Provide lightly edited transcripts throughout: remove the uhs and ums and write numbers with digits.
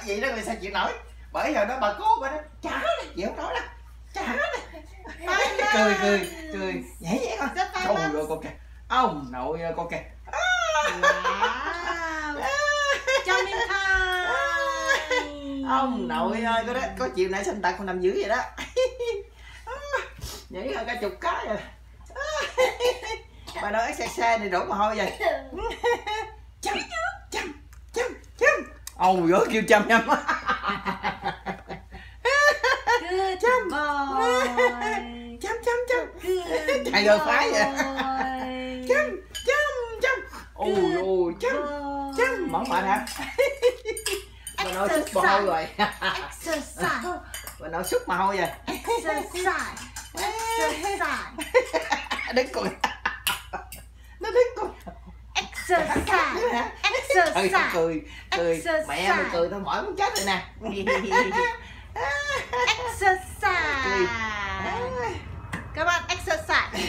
vậy đó, người sao chịu nổi. Bởi giờ đó bà cố bà đó trả này chịu không nổi đâu, trả này. cười nhảy vậy con. Trời ơi con kìa, ông nội ơi con kìa. Cho miếng thai. Ông nội ơi có chiều nay sinh tật con nằm dưới vậy đó. Nhảy hơn cả chục cái rồi. Bà nói exercise này đổ mồ hôi vậy. Chăm. Ôi giời kêu chăm. Good boy. Chăm. Chạy đời phái vậy. Chăm. Ôi chăm. Mỏng mệt hả? Bà nói xúc mồ hôi rồi. Exercise. Bà nói xúc mồ hôi rồi. Exercise. Đứng cười. Nó đứng cười. Exercise. Cười. Mẹ mày cười tao mỏi muốn chết rồi nè. Exercise. Các bạn exercise.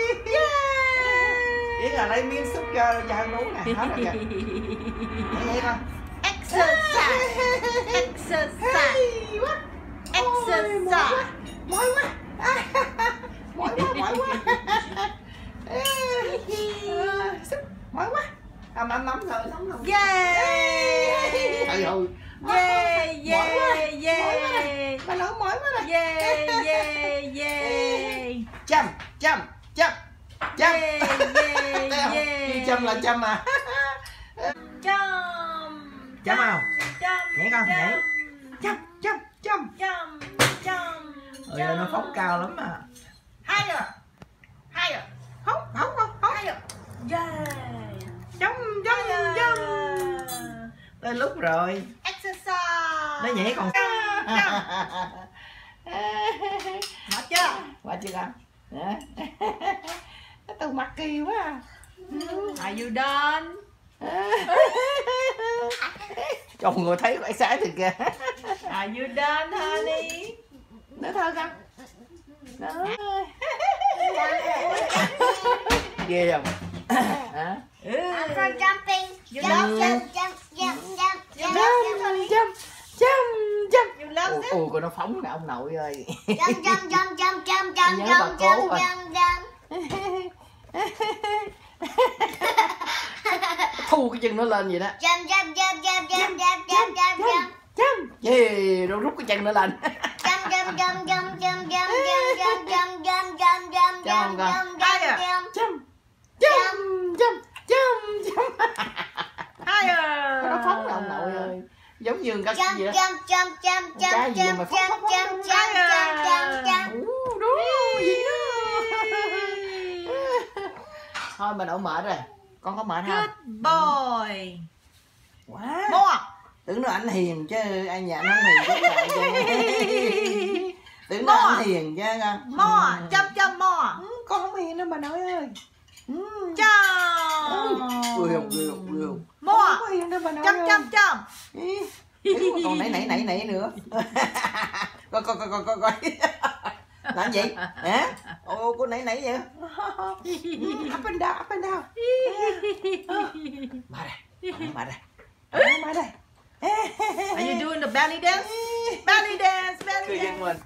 Chỉ là lấy miếng xúc cho ăn uống nè, hết rồi kìa. Vậy con. Exercise. Mỏi quá. Mỏi quá. Ấm thôi, nóng rồi. Yeah. Trời ơi. Yeah. Bà nói mỏi quá rồi. Yeah. Chăm. Chăm là chăm mà. Chăm không? Nhảy con, nhảy. Chăm. Ôi nó phóng cao lắm mà. Higher. Phóng. Yeah. Chăm. Tới lúc rồi. Exercise. Nó nhảy còn. Mệt chưa? Qua chưa con? Tôi mặt kỳ quá à. Are you done? Chồng người thấy phải xái thì kìa. Are you done, honey? Nữa thôi con. Đó. Ghê không? Hả? I'm for jumping. Chăm. You love it? Ôi, nó phóng nè ông nội ơi. Thu cái chân nó lên vậy đó. Chăm. Yeah, rồi rút cái chân nó lên. Higher. Nó phóng nè ông nội ơi. Giống như cái gì đó. Cái gì mà phóng. Đúng gì đó. Thôi mà đậu mệt rồi. Con có mệt không? Good boy. Quá. More. Tưởng nó ảnh hiền chứ ai nhà nó hiền chứ lại chứ. Tưởng nó ảnh hiền chứ con. More. Jump more. Con không hiền đâu bà nội ơi. Jump. Ui không. More. Không có hiền đâu bà nội ơi. Jump. Còn nãy nữa. Coi. Làm gì? Hả? Ô cô nãy vậy. Up and down. Mệt rồi. Are you doing the belly dance? Belly dance. Cười dân mình.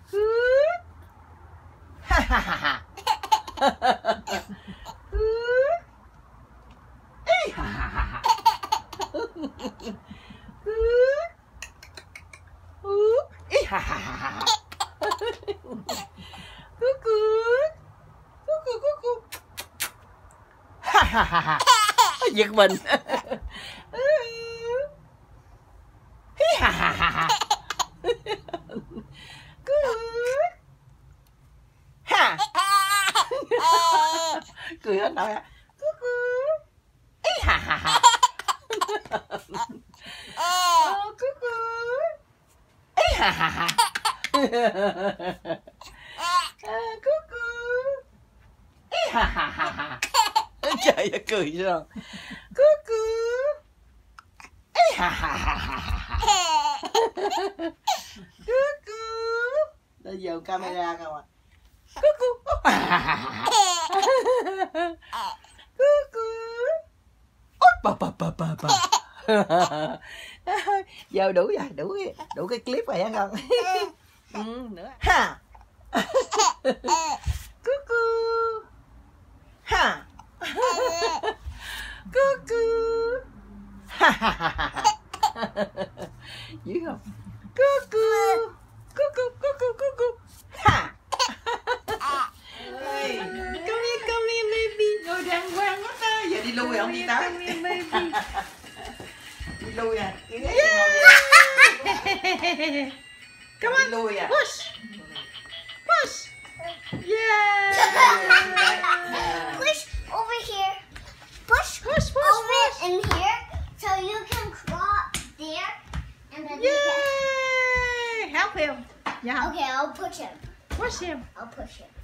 Giật mình. Cười hết nổi. Trời ơi cười sao? Nó giờ camera không à? Ba. Giờ đủ rồi, đủ cái clip rồi hả con? Nữa. Ha. Cuckoo. Ha. Cuckoo. Dữ không? Cuckoo. Cuckoo, cuckoo, cuckoo. Ha. Come here, baby. Ngồi đàng hoàng quá ta. Giờ đi lui không đi tới. Đi lui à. Come on. Đi lui à. Push. Push. Yeah. Push over here. Push, Push, push, over push. in here so you can crawl there and then you Yay. Help him. Yeah. can. Okay, I'll push him. Push him. I'll push him.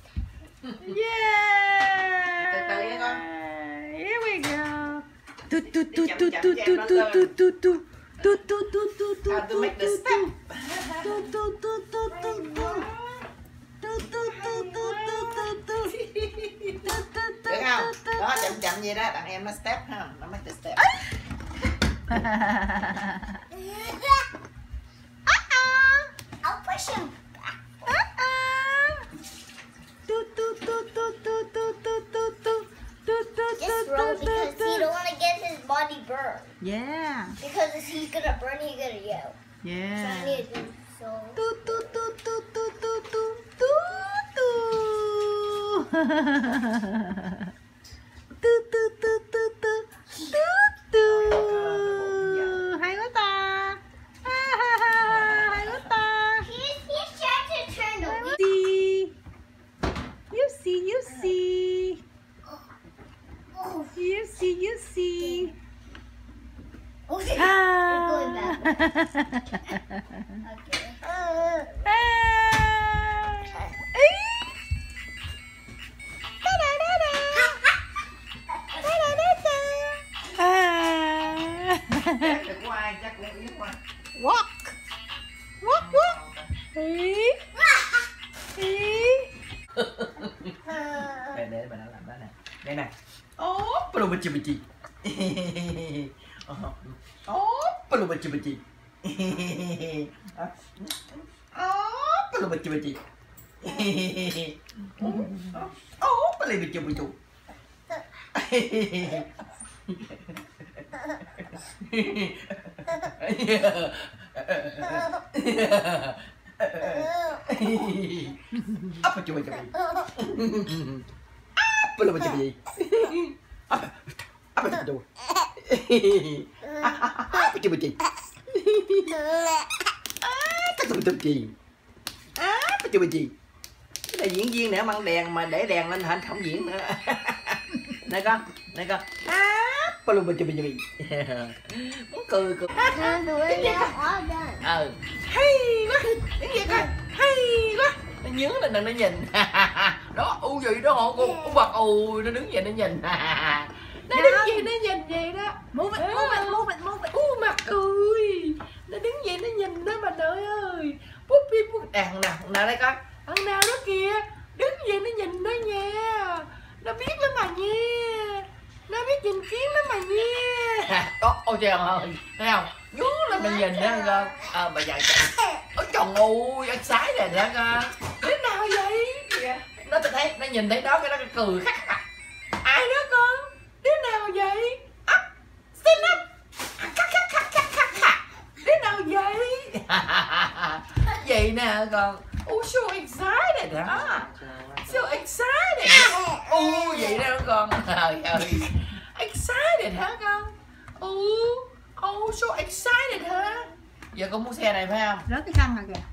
Yeah. Từ từ nha con. Here we go. Tu tu tu tu tu tu tu tu tu tu. Tu tu tu tu tu. How to make the step. Tu tu tu tu tu tu. Tu tu tu tu tu tu tu. Được không? Đó, chậm chậm vậy đó, đàn em nó step ha, nó make the step. I'll push him. Just roll because you don't want to get his body burned. Yeah. Because if he's gonna burn, he's gonna yell. So I Yeah. need to do so. Tu tu tu tu tu tu tu tu tu. Tu tu tu tu tu tu tu. Hay quá ta. Hay quá ta. He's trying to turn the wheel. See. You see. Oh, You see. okay. Ah. You're going back. Okay. Chắc được của ai, chắc cũng Yến qua. Walk. Ý. Để bà nó làm đó nè. Đây nè. Palomachimachi. Palomachimachi. Palomachimachi. Palomachimachi. Apa coba? Apa coba? Apa coba? Apa coba? Apa coba? Cái này diễn viên nữa, mang đèn mà để đèn lên hả, không diễn nữa. Này con. Apa coba? Muốn cười. All done. Hay quá, cái gì coi, hay quá. Nó nhớ lên đừng nó nhìn. Đó, gì đó họ con vật nó đứng vậy nó nhìn. Nó đứng vậy nó nhìn vậy đó. Move it. Mặt cười. Nó đứng vậy nó nhìn đó bà nội ơi. Bút đàn nào đây coi. Thằng nào đó kìa, đứng vậy nó nhìn đó nha. Nó biết lắm mà nha. Nó biết nhìn kiến lắm mà nha. Đó, ôi trời ơi, thấy không? Nhú lên mình nhìn đó con. Bà già chạy. Ôi trời ơi, anh sái rồi đó con. Đứa nào vậy? Nó thấy, nó nhìn thấy đó cái nó cười khắc khắc. Ai đó con? Đứa nào vậy? Up, stand up. Khắc. Đứa nào vậy? Vậy nè con. Oh, so excited hả? So excited. Vậy đó con. Trời ơi. Excited hả con? Oh, so excited hả? Giờ con mua xe này phải không? Rớt cái khăn rồi kìa.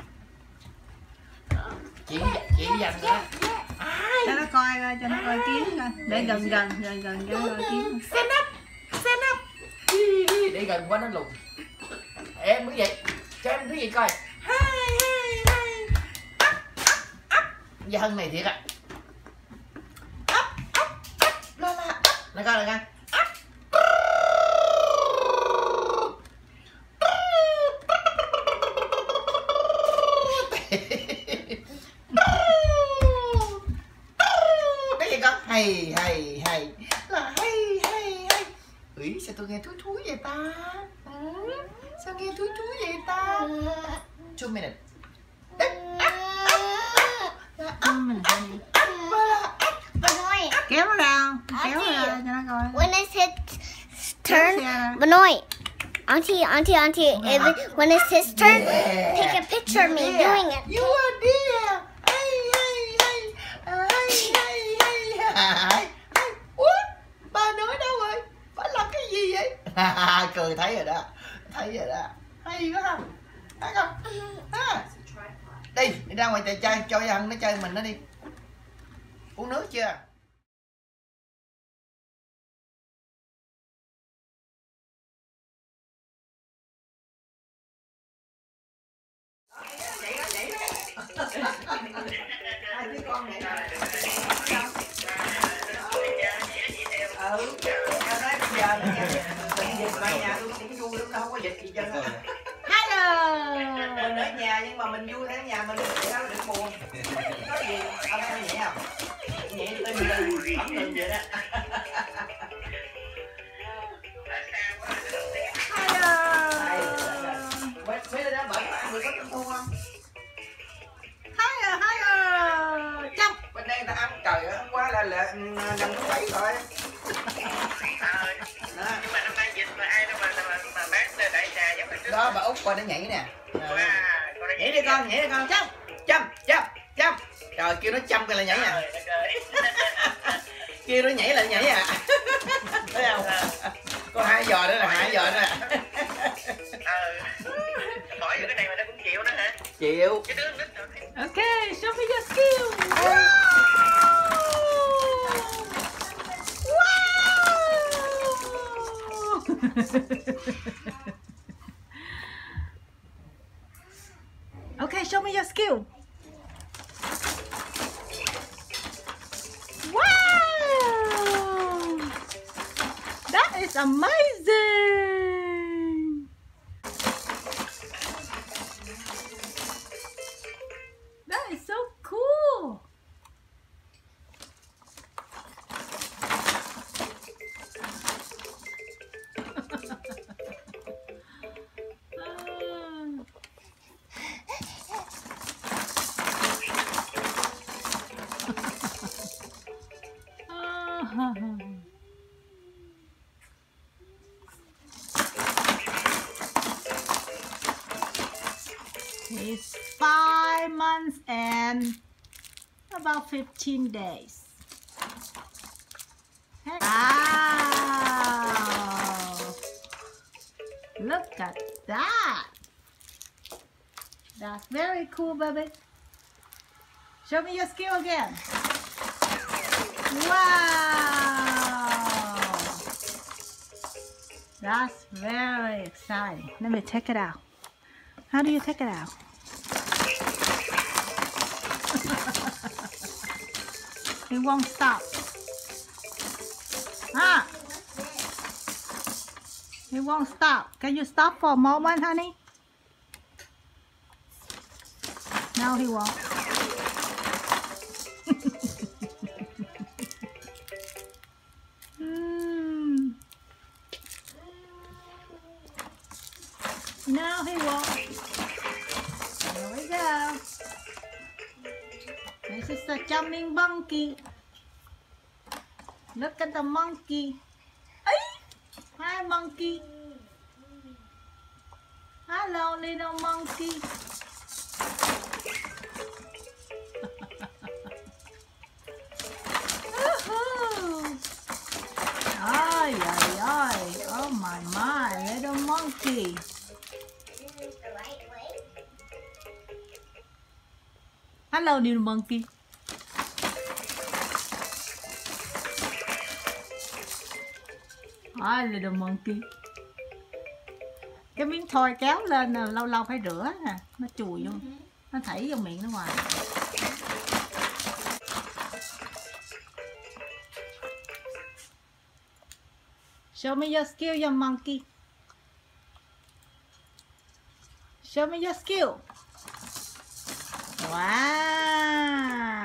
Chị dành nữa. Ai? Cho nó coi kiến coi. Để gần cho nó coi kiến. Stand up. Đi để gần quá nó lùn. Em đứng vậy. Cho em thứ gì coi. Hay. Up. Dạ hơn này thiệt à. Up. Này coi này coi. Cái gì con? Hay là hay. Ủy sao tôi nghe thúi vậy ta? nghe thúi thúi vậy ta? 2 minutes. Benoit. Kéo nó ra, kéo nó ra cho nó coi. When it hits turn, Benoit. Auntie, when it's his turn, take a picture of me doing it. You are dear. Ủa, bà nói đâu rồi? Bà làm cái gì vậy? Cười thấy rồi đó. Hay quá không? Thấy không? Đi ra ngoài chơi, cho ăn nó chơi mình nó đi. Uống nước chưa? Hai đứa con vậy. Tao nói bây giờ bệnh dịch ở nhà tôi cũng vui lắm, đâu có dịch gì trơn á. Hello. Mình ở nhà nhưng mà mình vui ở nhà mình vậy đó, đừng buồn. Có gì anh thấy nhẹ không? Nhẹ tin ẩm đường vậy đó. Mấy đứa đó bẩn người có trung thu không? Hello. Trong. Bên đây ta ăn trời ơi, hôm qua là năm thứ 7 rồi. Nhưng mà năm nay dịch mà ai đâu mà bán đại trà giống như trước. Đó bà Út coi nó nhảy nè. Nhảy đi con, chăm. Trời kêu nó chăm cái là nhảy à. Kêu nó nhảy là nhảy à. Thấy không? Có 2 giò nữa là 2 giò nữa nè. Hỏi cái này mà nó cũng chịu đó hả? Chịu. Cái đứa nít rồi. Okay, show me your skill. Okay, show me your skill. Wow! That is amazing. That is so cool. It's 5 months and about 15 days. Wow! Look at that! That's very cool, baby. Show me your skill again. Wow! That's very exciting. Let me take it out. How do you take it out? It won't stop. It won't stop. Can you stop for a moment, honey? No, he won't. No, he won't. There we go. This is the jumping monkey. Look at the monkey. Hi, monkey. Hello, little monkey. Ay, ay, ay. Oh my, little monkey. The right way. Hello, little monkey. Hi, little monkey. Cái miếng thoi kéo lên lâu lâu phải rửa nè, nó chùi vô, nó thảy vô miệng nó ngoài. Show me your skill, your monkey. Show me your skill. Wow.